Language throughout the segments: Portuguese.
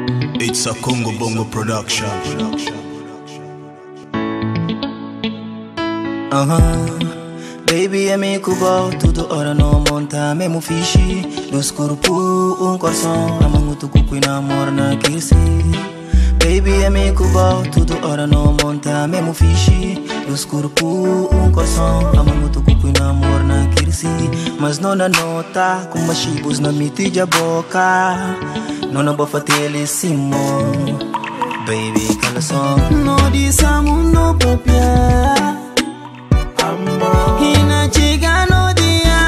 It's a Congo Bongo production. Baby, é meio cubal, tudo hora não monta, mesmo fixe. Nos corpo, coração, amango tu cupo e namoro na kirsi. Baby, é meio cubal, tudo hora não monta, mesmo fixe. Nos corpo, coração, amango tu cupo e namoro na kirsi. Mas não na nota, com machibos na mitija boca. Não na bofa telecimo. Baby, cala som. No disamo no papia. Hina chiga no dia.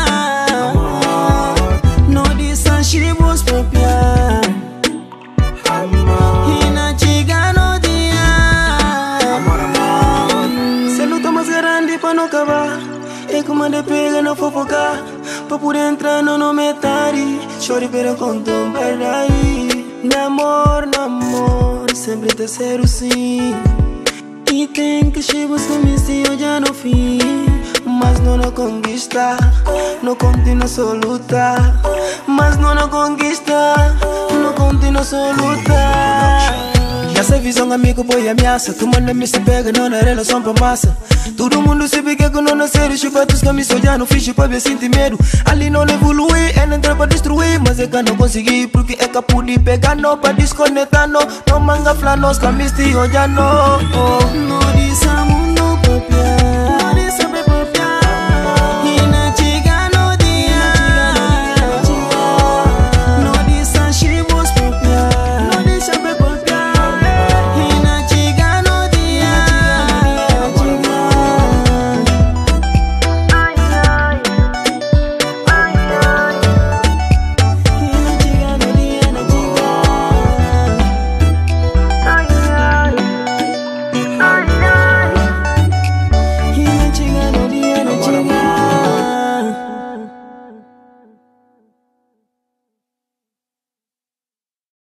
No disa shibos papia. Hina chiga no dia. Se luta mais grande pra não acabar. E como de pega não fofocar. Pa poder entrar no metade. Chore pero conto verdade. Namor, sempre te ser sim. E tem que chegos comigo eu já não fiz. Mas não conquista. Não continua só lutar. Mas não conquista. Não continua só lutar. Essa visão amigo põe ameaça. Tu manda me se pega, não na relação pra massa. Todo mundo sabe que não nasceram. Chupatos que me já não fiz pra ver sentir medo. Ali não evolui, é não entrar pra destruir. Mas é que não consegui, porque é capaz de pegar não pra desconectar não. Não manga flanos, camistia já não. No disamo no papel.